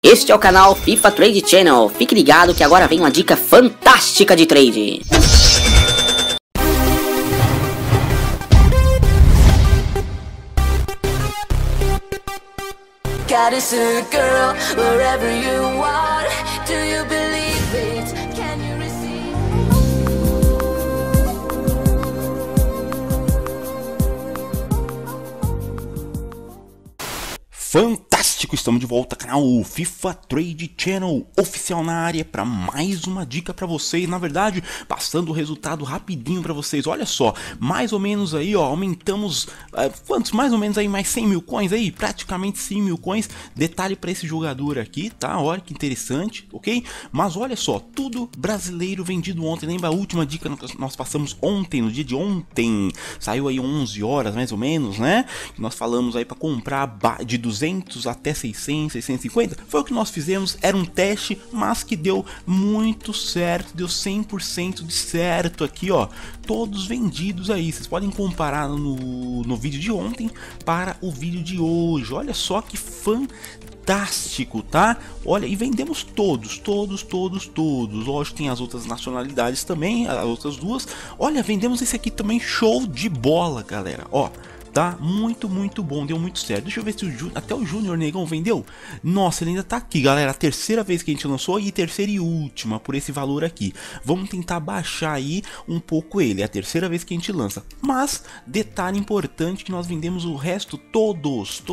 Este é o canal FIFA Trade Channel. Fique ligado que agora vem uma dica fantástica de trade. Got it, girl, wherever you are. Do you believe it? Can you receive? Fantástico, estamos de volta, canal FIFA Trade Channel oficial na área para mais uma dica para vocês. Na verdade, passando o resultado rapidinho para vocês. Olha só, mais ou menos aí, ó, aumentamos quantos? Mais ou menos aí mais 100 mil coins aí, praticamente 100 mil coins. Detalhe para esse jogador aqui, tá? Olha que interessante, ok? Mas olha só, tudo brasileiro vendido ontem. Lembra a última dica que nós passamos ontem, no dia de ontem? Saiu aí 11 horas mais ou menos, né? Nós falamos aí para comprar de 200 até 600, 650, foi o que nós fizemos, era um teste, mas que deu muito certo, deu 100% de certo aqui, ó, todos vendidos aí. Vocês podem comparar no vídeo de ontem para o vídeo de hoje. Olha só que fantástico, tá? Olha, e vendemos todos. Lógico, tem as outras nacionalidades também, as outras duas. Olha, vendemos esse aqui também, show de bola, galera, ó. Tá muito bom, deu muito certo. Deixa eu ver se até o Júnior Negão vendeu. Nossa, ele ainda tá aqui, galera. A terceira vez que a gente lançou e terceira e última por esse valor aqui. Vamos tentar baixar aí um pouco ele. É a terceira vez que a gente lança. Mas, detalhe importante que nós vendemos o resto todos.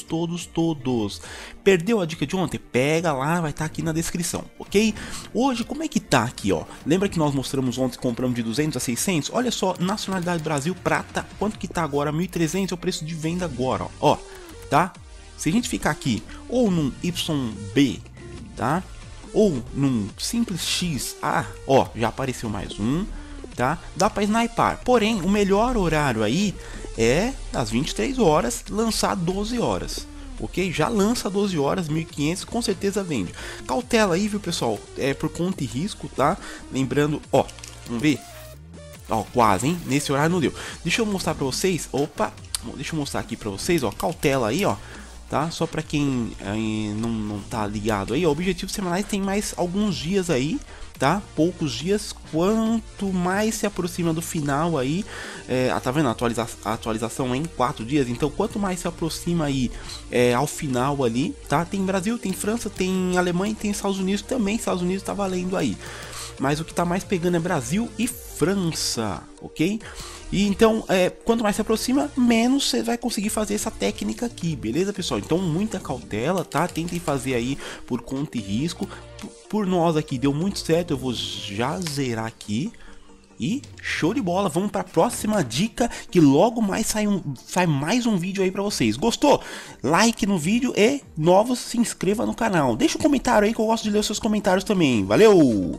Perdeu a dica de ontem? Pega lá, vai estar aqui na descrição, ok? Hoje, como é que tá aqui, ó? Lembra que nós mostramos ontem que compramos de 200 a 600? Olha só, nacionalidade Brasil, prata, quanto que tá agora? 1.300. É o preço de venda agora, ó, tá? Se a gente ficar aqui ou num YB, tá? Ou num Simples X, ó, já apareceu mais um, tá? Dá para snipar. Porém, o melhor horário aí é das 23 horas lançar 12 horas. Ok? Já lança 12 horas, 1.500, com certeza vende. Cautela aí, viu, pessoal? É por conta e risco, tá? Lembrando, ó, vamos ver. Ó, quase, hein? Nesse horário não deu. Deixa eu mostrar pra vocês. Opa, deixa eu mostrar aqui pra vocês, ó. Cautela aí, ó. Tá? Só pra quem não tá ligado aí, ó. Objetivos semanais tem mais alguns dias aí, tá? Poucos dias. Quanto mais se aproxima do final aí, tá vendo? A atualização é em 4 dias. Então, quanto mais se aproxima aí ao final ali, tá? Tem Brasil, tem França, tem Alemanha, tem Estados Unidos também. Estados Unidos tá valendo aí. Mas o que tá mais pegando é Brasil e França, ok? E então, quanto mais se aproxima, menos você vai conseguir fazer essa técnica aqui, beleza, pessoal? Então, muita cautela, tá? Tentem fazer aí por conta e risco. Por nós aqui deu muito certo, eu vou já zerar aqui. E show de bola, vamos para a próxima dica, que logo mais sai mais um vídeo aí para vocês. Gostou? Like no vídeo e novos, se inscreva no canal. Deixa um comentário aí que eu gosto de ler os seus comentários também. Valeu!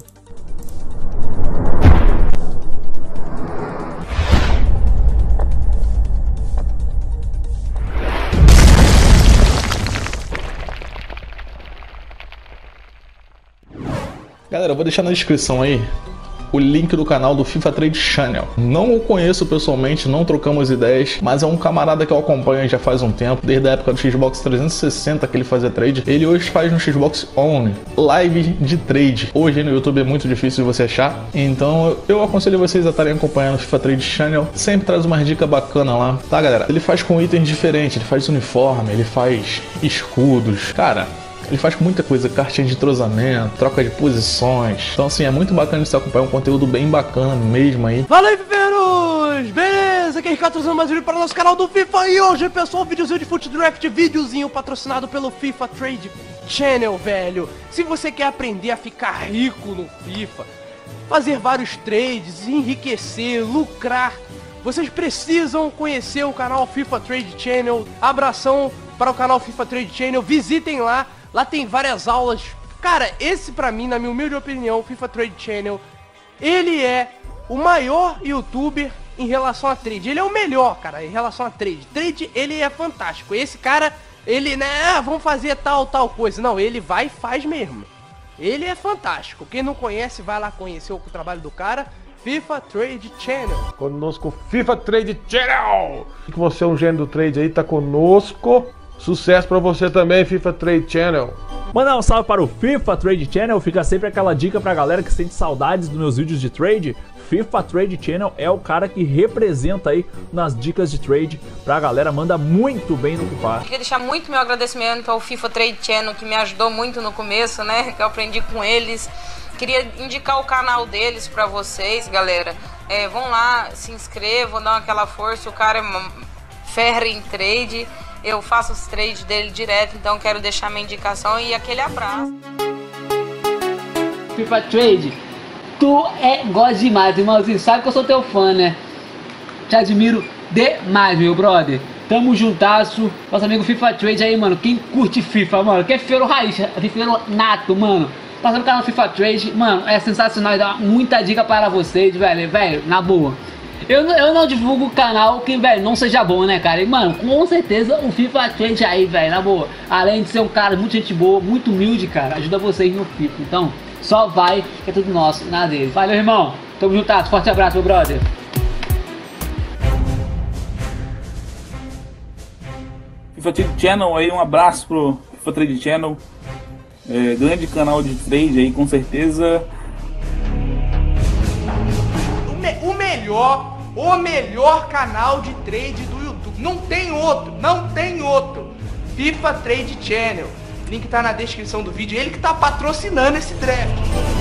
Galera, eu vou deixar na descrição aí o link do canal do FIFA Trade Channel. Não o conheço pessoalmente, não trocamos ideias, mas é um camarada que eu acompanho já faz um tempo, desde a época do Xbox 360 que ele fazia trade. Ele hoje faz no Xbox One live de trade. Hoje no YouTube é muito difícil de você achar, então eu aconselho vocês a estarem acompanhando o FIFA Trade Channel. Sempre traz umas dicas bacanas lá, tá, galera? Ele faz com itens diferentes, ele faz uniforme, ele faz escudos, cara. Ele faz muita coisa, cartinha de entrosamento, troca de posições. Então assim, é muito bacana de você acompanhar um conteúdo bem bacana mesmo aí. Fala aí, fifeiros! Beleza? Aqui é Ricardo trazendo mais um vídeo para o nosso canal do FIFA. E hoje, pessoal, videozinho de Foot Draft, videozinho patrocinado pelo FIFA Trade Channel, velho. Se você quer aprender a ficar rico no FIFA, fazer vários trades, enriquecer, lucrar, vocês precisam conhecer o canal FIFA Trade Channel. Abração para o canal FIFA Trade Channel, visitem lá. Lá tem várias aulas. Cara, esse pra mim, na minha humilde opinião, o FIFA Trade Channel, ele é o maior youtuber em relação a trade. Ele é o melhor, cara, em relação a trade. Trade, ele é fantástico. Esse cara, ele, né, vamos fazer tal coisa. Não, ele vai e faz mesmo. Ele é fantástico. Quem não conhece, vai lá conhecer o trabalho do cara. FIFA Trade Channel. Conosco, FIFA Trade Channel. Que você é um gênio do trade aí, tá conosco. Sucesso pra você também, FIFA Trade Channel. Mandar um salve para o FIFA Trade Channel, fica sempre aquela dica pra galera que sente saudades dos meus vídeos de trade. FIFA Trade Channel é o cara que representa aí nas dicas de trade pra galera, manda muito bem no que faz. Queria deixar muito meu agradecimento ao FIFA Trade Channel, que me ajudou muito no começo, né, que eu aprendi com eles. Queria indicar o canal deles pra vocês, galera. Vão lá, se inscrevam, dão aquela força, o cara é ferro em trade. Eu faço os trades dele direto, então quero deixar minha indicação e aquele abraço. FIFA Trade, tu gosta demais, irmãozinho. Sabe que eu sou teu fã, né? Te admiro demais, meu brother. Tamo juntasso. Nosso amigo FIFA Trade aí, mano. Quem curte FIFA, mano? Quem é fifeiro raiz, fifeiro nato, mano. Passa no canal FIFA Trade, mano. É sensacional e dá muita dica para vocês, velho. Velho, na boa. Eu não divulgo o canal que, velho, não seja bom, né, cara? E, mano, com certeza o FIFA Trade aí, velho, na boa. Além de ser um cara muito gente boa, muito humilde, cara, ajuda vocês no FIFA. Então, só vai, que é tudo nosso, nada dele. Valeu, irmão. Tamo juntados. Forte abraço, meu brother. FIFA Trade Channel aí, um abraço pro FIFA Trade Channel. Grande canal de trade aí, com certeza. O melhor canal de trade do YouTube. Não tem outro. FIFA Trade Channel. Link tá na descrição do vídeo. Ele que tá patrocinando esse draft.